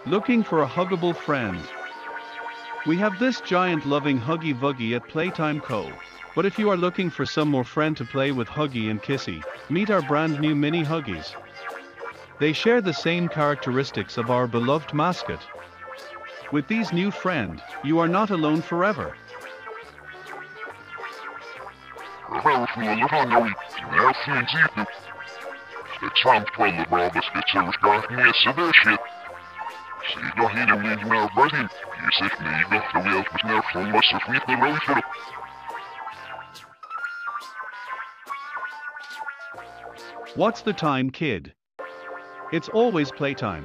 Looking for a huggable friend? We have this giant loving Huggy Vuggy at Playtime Co. But if you are looking for some more friend to play with Huggy and Kissy, meet our brand new mini Huggies. They share the same characteristics of our beloved mascot. With these new friend, you are not alone forever. What's the time, kid? It's always playtime.